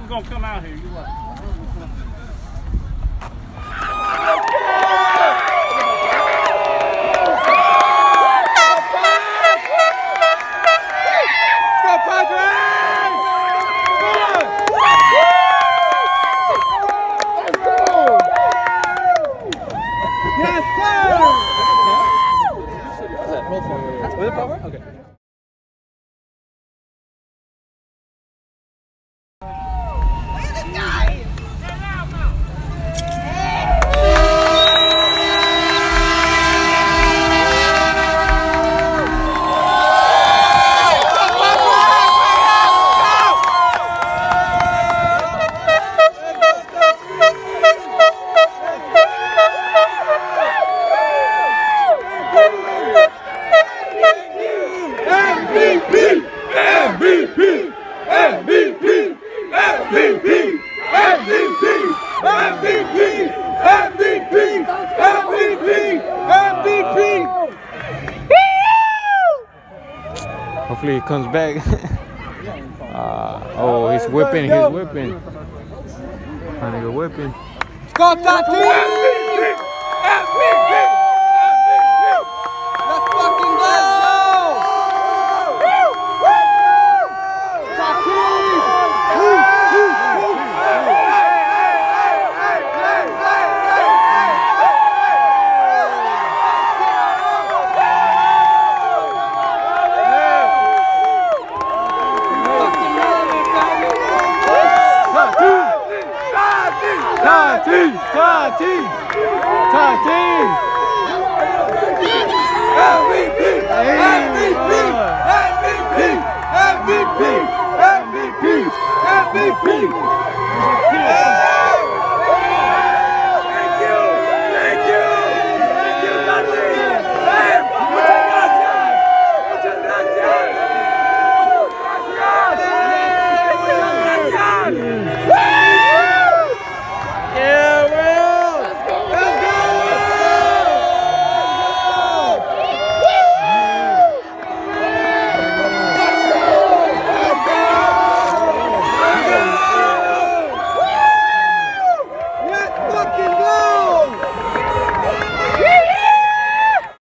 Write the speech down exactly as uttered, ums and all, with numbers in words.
gonna come out here. You what? Yes, sir! Roll forward. That's with it forward? Okay. Look at this guy! Hopefully he comes back. uh, oh, he's whipping, he's whipping. That nigga whipping. Go, Tati! Let's fucking go! Tati! Tati! Tati!